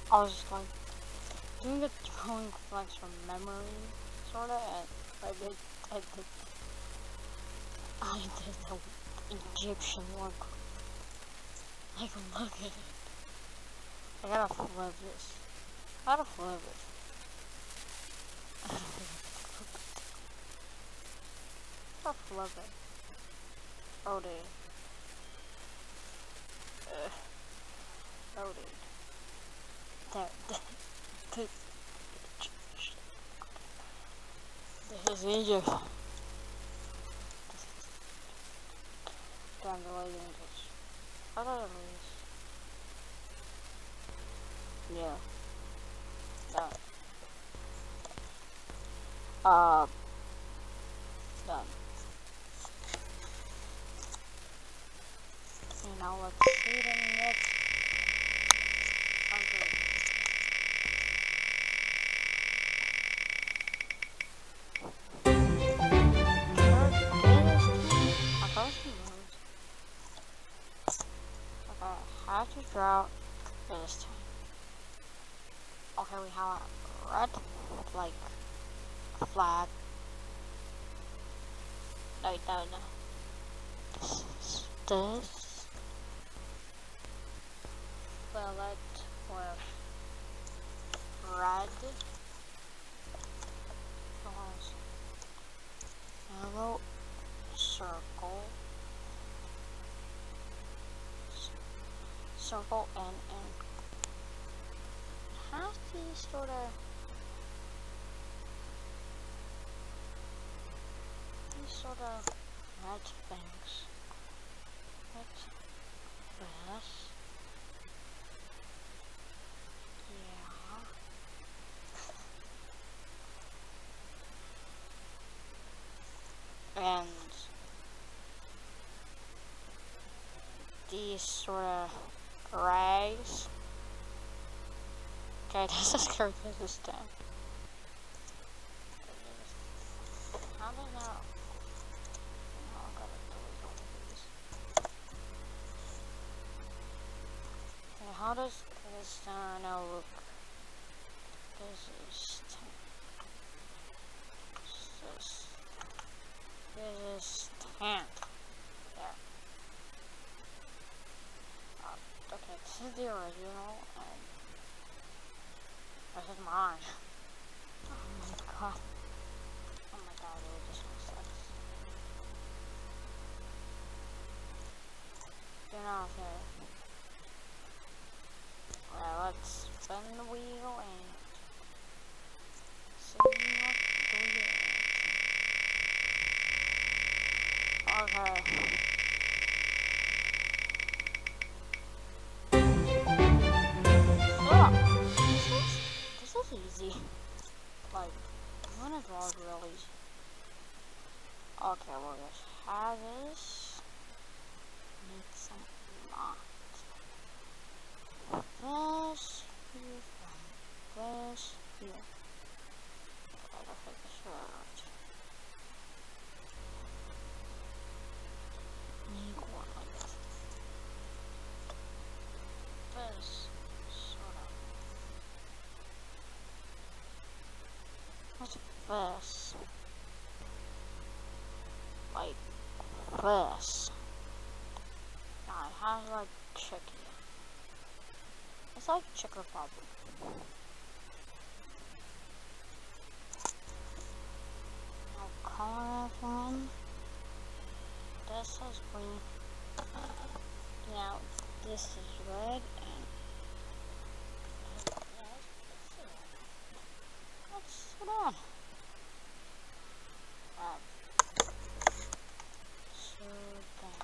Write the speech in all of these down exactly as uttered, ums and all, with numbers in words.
I was like doing the throwing flex from memory, sorta, and I did, I did, I did the Egyptian look. Like, look at it. I gotta flip this. I gotta flip it. I gotta flip it. Oh, dude. Uh, oh, dude. There. This, this is Egypt. Damn, the lighting is. How did I lose? Yeah. Done. Uh. Done. And now let's see the next. I'm good. Okay, how to draw this time. Okay, we have a red, like, flag. No, no, no. This is this. Bullet with red. Yellow circle. Circle and and has these sort of these sort of red things. What's this? Yeah. And these sort of rags. Okay, this is correct this time. How did I know? Oh, I gotta delete all of these. Okay, how does this uh, now look? This is this. This is tan. There. Uh, okay, this is the original, and this is mine. Oh my god. Oh my god, it just makes sense. Get off here. Well, let's spin the wheel and see what we get. Okay. Stop! This is, this is easy. Like, I'm gonna draw it real easy. Okay, we'll just have this. Need some lines. This here from this here. Okay, let's make this right. Need one like this. This sort of. What's this? Like this. Now it has like chicken. It's like Czech Republic. Now color one. This is green. Now this is red and let's sit on. Um, so then,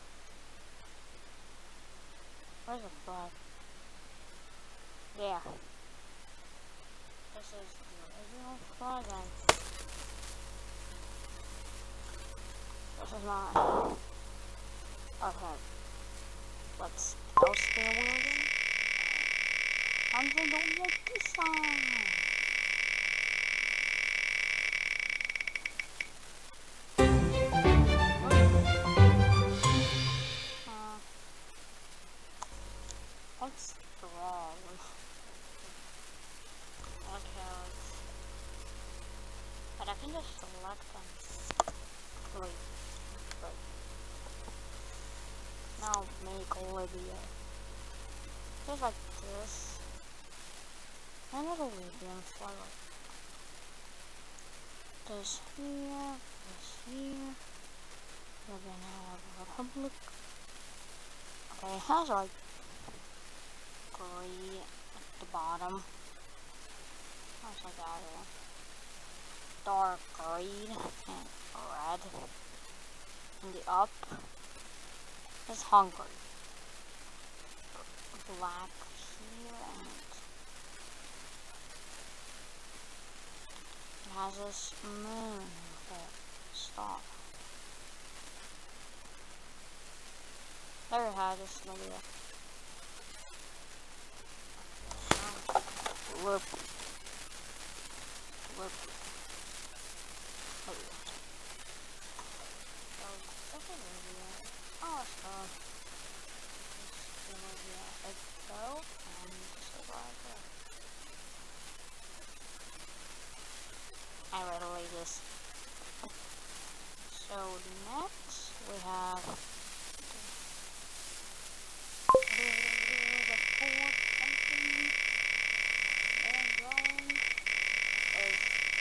where's the blood? Yeah. This is the original flag and this is mine. Okay. Let's else the wheel again. I'm gonna go like this side. Uh, let's draw. can just select them. Wait, wait. Now make Olivia. Just like this. And there's Olivia fly like this here, this here. We're gonna have a Republic. Okay, it has like gray at the bottom. What's like that here? Dark green and red. And the up is hungry. Black here and it has this moon with a star. There it has this little whoop whoop. Oh, that's Olivia. Oh, it's fun. This Olivia. Let's go and just right there. I read away this. So next we have the fourth something and drawing is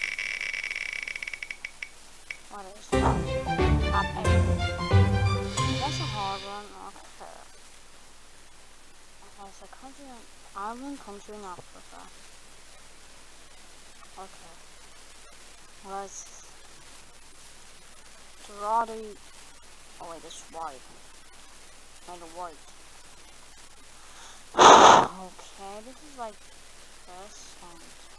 what is that? That's a hard one. Okay. Okay, so country in island country in Africa. Okay. Let's draw the oh wait, it's white. Made of white. Okay, this is like this and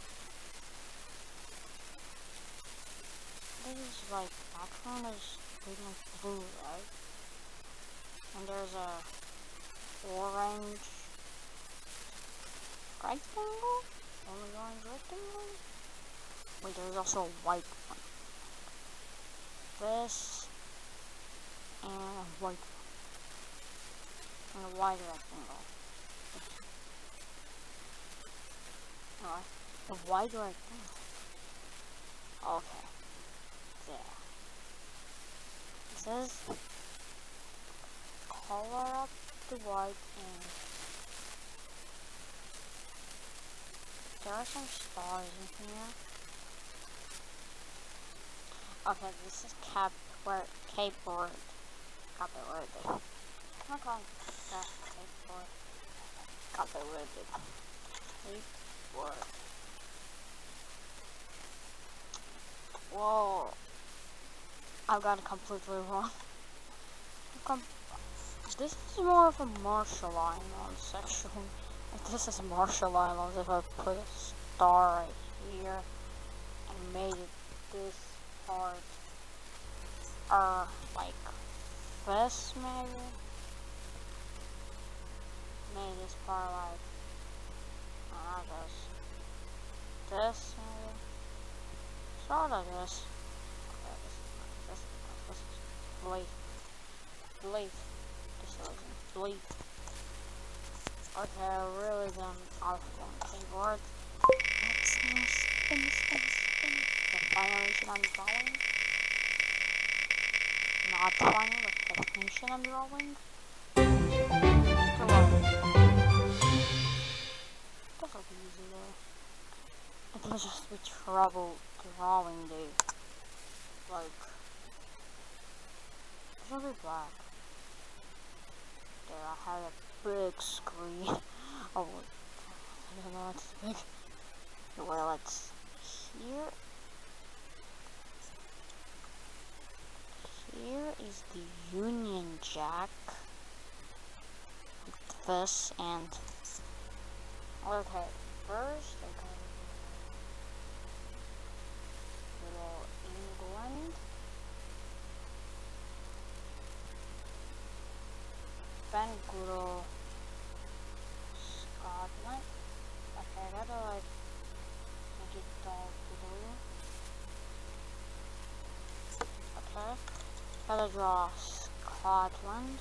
this is like background is pretty much blue, right? And there's a orange rectangle? Only orange rectangle? Wait, there's also a white one. This and a white one. And a white rectangle. Alright, a white rectangle. Okay. There. It says color up the white and there are some stars in here. Okay, this is Cap where Cape Word. Cape Word. I'm not calling that Cape Word. Cape Word. Cape Word. Whoa. I got it completely wrong. Com this is more of a Marshall Islands section. Like, this is Marshall Islands if I put a star right here and made it this part uh like this maybe. Made this part like uh, this. This maybe. Sort of this. Okay, this this this is blade. Blade. This isn't blade. Okay, I really done awful on keyboard. Next, now spin, spin, spin. The animation I'm drawing. Not final, but the animation I'm drawing. Still on. This will be easy though. It will just be trouble drawing dude. Like, it should be black. There, I have a big screen. Oh, I don't know what's big. Well, it's here. Here is the Union Jack. Like this and okay. First, I got little England. Then little Scotland. Okay, I gotta like make it dark blue. Okay. Gotta draw Scotland.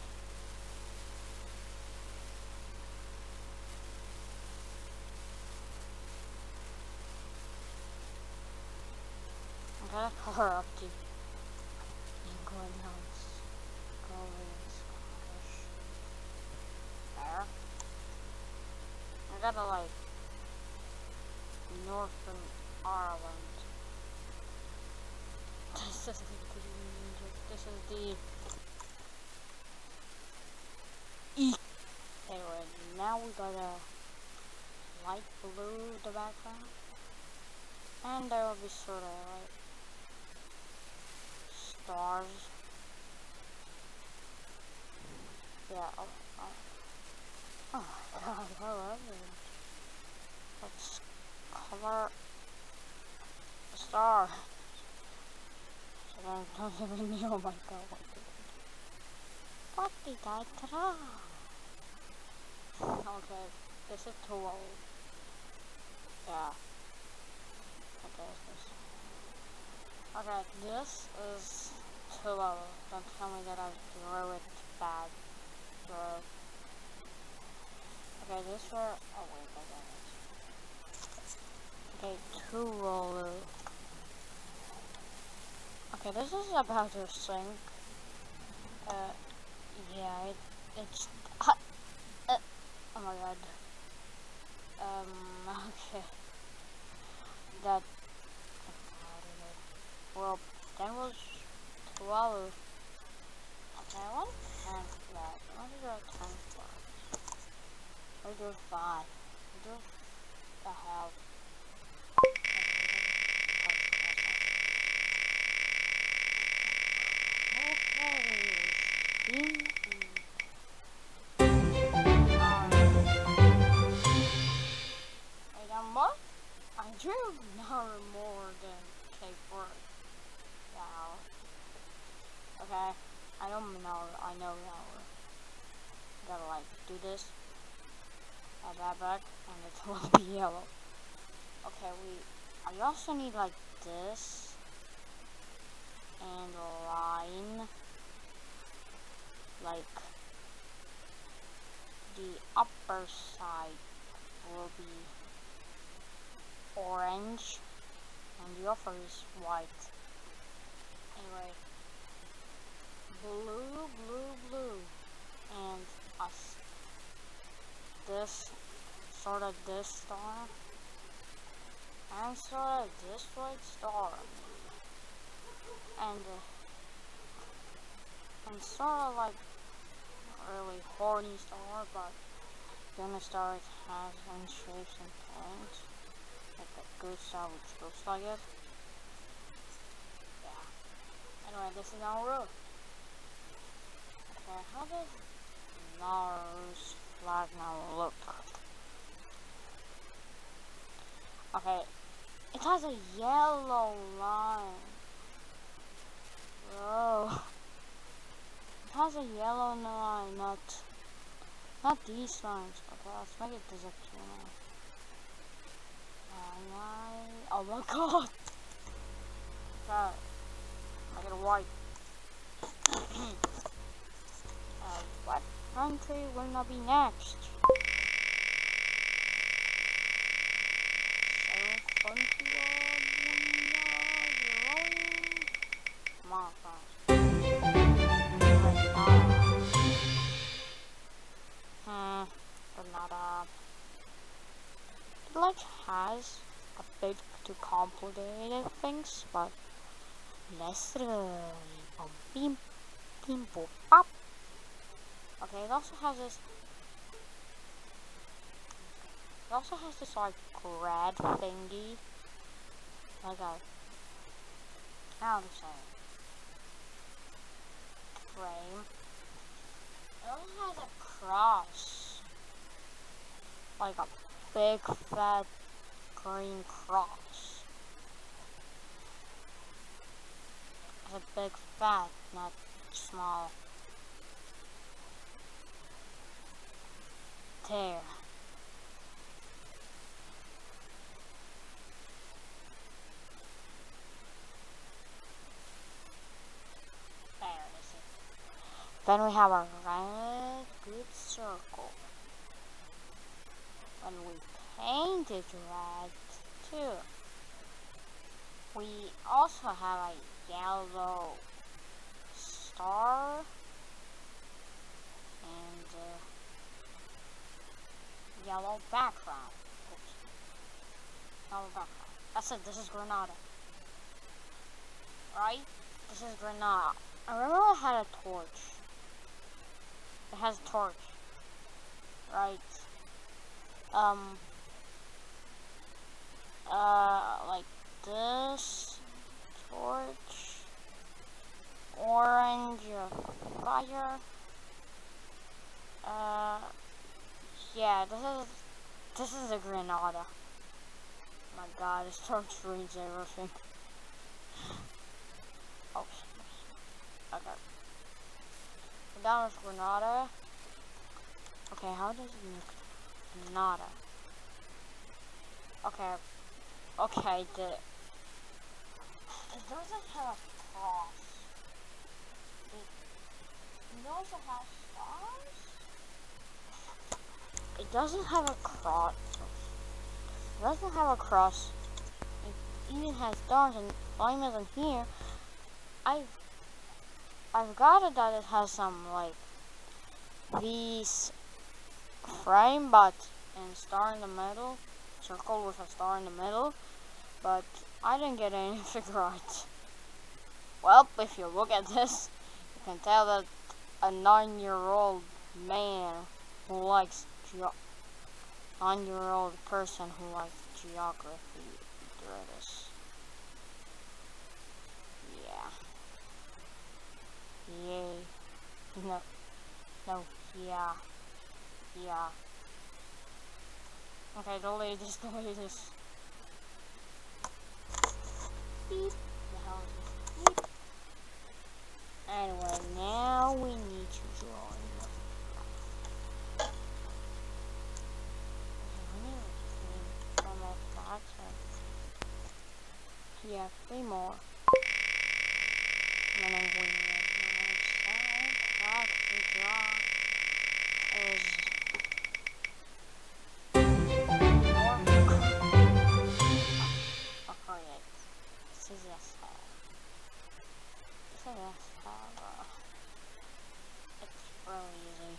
gotta color up the England house. Going Scottish. There. I gotta like Northern Ireland. This is the this is the E. Anyway, now we got a light blue the background, and there will be sort of like stars. Yeah. Oh, oh. Oh my god, I love it. Let's color the star. So I don't even know. Oh my god, what did I do? What did I draw? Okay, this is too old. Yeah. Okay, this. Okay, this is too low. Don't tell me that I drew it bad. Bro. Okay, this were. Oh wait, I got it. Okay, too low. Okay, this is about to sink. Uh, yeah, it, it's. Uh, uh, oh my god. Um, okay. That. Well, that was twelve. Okay, I want ten flags. I want to draw ten flags. Or do five. Do the hell. I drew no more than Cape Word. Wow. Okay, I don't know, I know now. Gotta like do this, add that back, and it will be yellow. Okay, we, I also need like this, and a line, like, the upper side will be orange, and the upper is white. Anyway, blue, blue, blue, and us. This, sort of this star, and sort of this white star, and uh, and sort of like really horny star, but then the star has and shapes and patterns. Like a good star which looks like it. Yeah. Anyway, this is our roof. Okay, how does Naru's flag now look? Okay, it has a yellow line. Bro. It has a yellow line, not not these lines. Okay, let's make it disappear now. Oh my god! Okay, make it white. uh, what country will not be next? seven twenty-one, come on, Hmm, Granada. It like has a bit too complicated things, but less really. Boom, beam, beam, boom, pop. Okay, it also has this. It also has this like red thingy, like a. How to say it? Frame. It also has a cross, like a big fat green cross. It's a big fat, not small. There. There is it. Then we have a red good circle. And we paint it red too. We also have a yellow star and uh, yellow background. Oops. Yellow background. That's it. This is Granada. Right? This is Granada. I remember I had a torch. It has a torch. Right. Um. Uh, like this. Torch. Orange fire. Uh. Yeah, this is. This is a Granada. My god, this torch reads everything. Oh, okay. So down is Granada. Okay, how does it make Granada? Okay. Okay, the... It doesn't have a cross. It, it also has stars? It doesn't have a cross. It doesn't have a cross. It even has stars, and flame isn't here. I've I've got it that it has some like these frame, but and star in the middle, circle with a star in the middle, but I didn't get anything right. Well, if you look at this, you can tell that a nine-year-old man who likes ge nine-year-old person who likes geography drew this. Yay. No. No. Yeah. Yeah. Okay, delete this, delete this. Beep. The hell is this? Beep. Anyway, now we need to draw it. Okay, we need to clean some of that. Yeah, three more. And then we that we draw is more okay. This is yes have. This is yes have. Uh, it's really easy.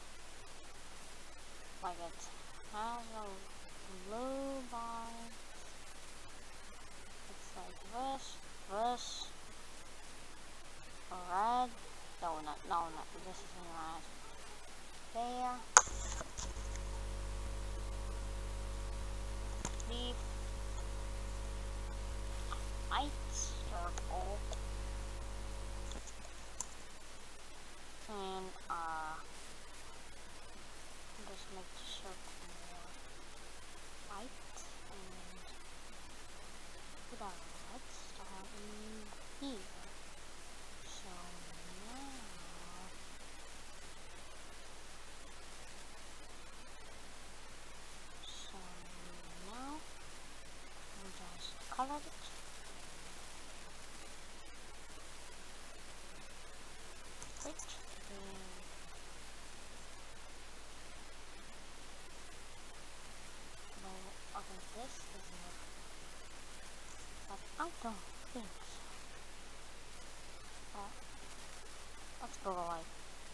Like it has a blue line. It's like this, this, red. No, not, no, not, this isn't red. There. Deep. Light circle. And, uh, just make the circle more light. And put a red star in here. So, color it. Wait. No, okay, this is not. But I don't think so. Oh, let's go like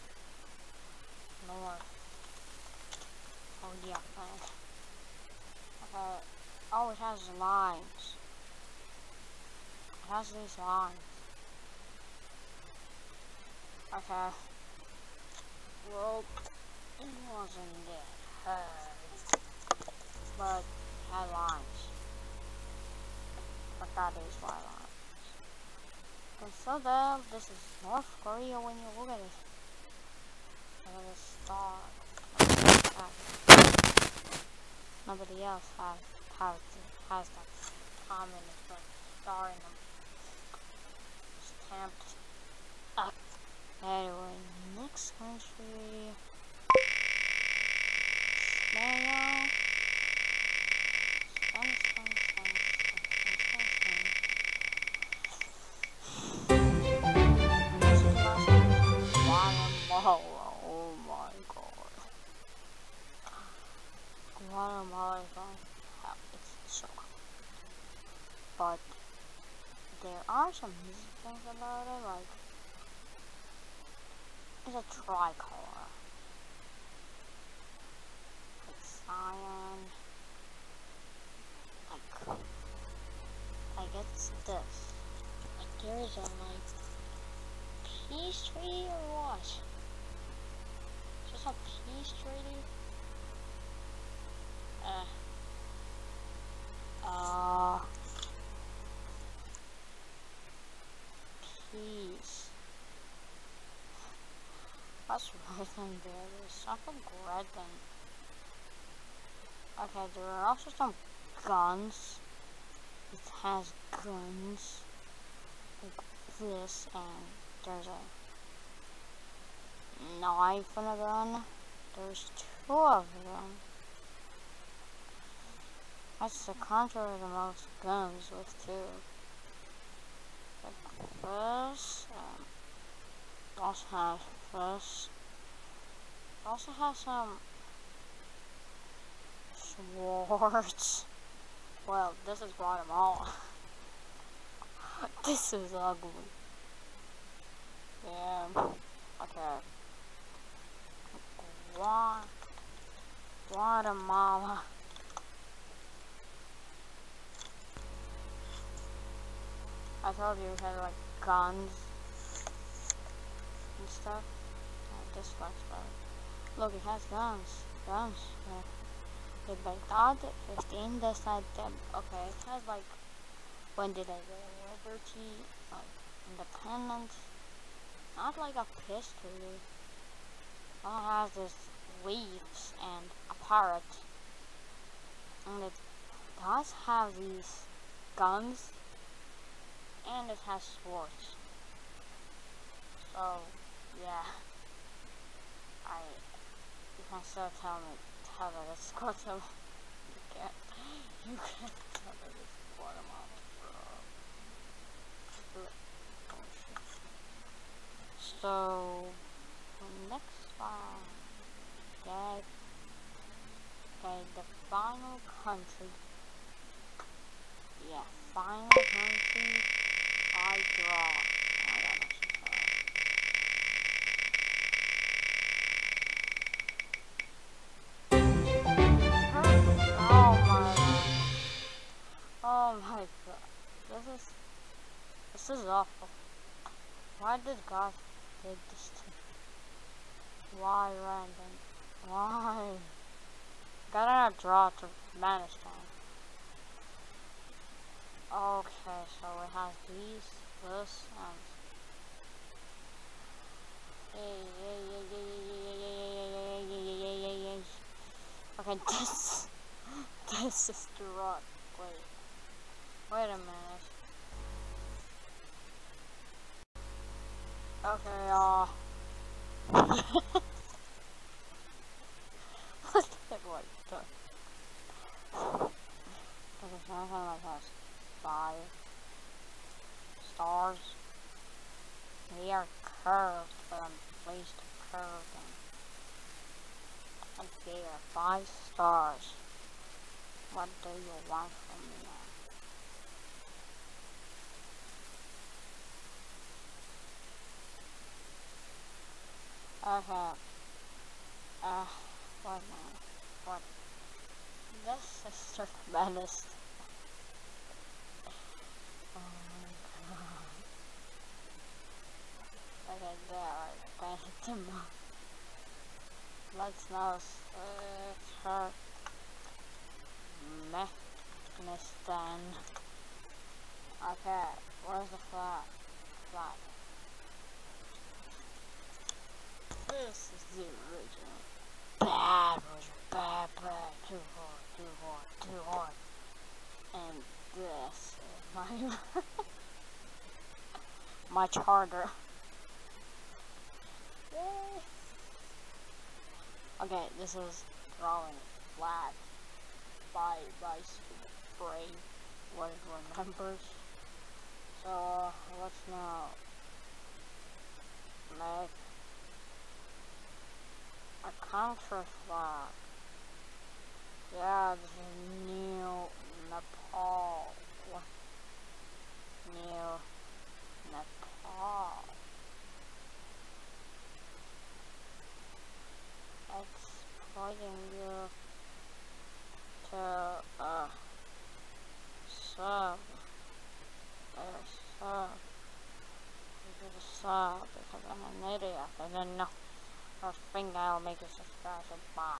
north. Oh yeah, fine. Okay. Oh, it has lines. It has these lines. Okay. Well, it wasn't that hard. But it had lines. But that is why lines. And so then, this is North Korea when you look at it. Look at this star. Nobody else has has has that common star in them. Stamped up. Anyway, next country. Smell. Spanish, Spanish, Spanish, Spanish, Spanish, Spanish. Guatemala. Oh my god. Guatemala is on. It's so cool. But there are some easy things about it, like it's a tricolor, like cyan, like like it's this. Like there is a like peace treaty or what? Just a peace treaty? Uh. Uh. Peace. What's written there? There's something written. Okay, there are also some guns. It has guns. Like this, and there's a knife and a gun. There's two of them. That's the country with the most guns with two. Like this. Um, also has this. Also has some swords. Well, this is Guatemala. This is ugly. Yeah. Okay. Gua Guatemala. I told you it had like guns and stuff. Oh, this looks better. Look, it has guns. Guns. Yeah. It by God fifteen. This side. Okay, it has like. When did I get liberty? Like independence. Not like a pistol. It has this leaves and a parrot. And it does have these guns. And it has swords. So, yeah. I, you can still tell me, tell that it's Guatemala. You can't, you can't tell that it's Guatemala, bro. So, next one, okay, okay, the final country. Yeah, final country. I draw. Oh my god, oh my god. Oh my god. This is this is awful. Why did God did this to me? Why random? Why? Gotta draw to Turkmenistan. Okay, so it has these, this, and okay, this this is the rock. Wait, wait a minute. Okay, uh, what the heck was that? Okay, so I'm like has five stars. They are curved, but I'm pleased to curve them. And they are five stars. What do you want from me now? Okay. Uh, what now? What? This is Turkmenistan. Oh my god. Okay, there, okay, tomorrow. Let's now search Turkmenistan. Okay, where's the flag? Flag. This is the original. Bad, bad, bad, too hard, too hard, too hard. And this is my my charter. Yay. Okay, this is drawing flat by by stupid brain what it remembers. So let's now make a counter flag. Yeah, this is New Nepal. New sub because I'm an idiot. I didn't know. I think I'll make a subscribe. Bye.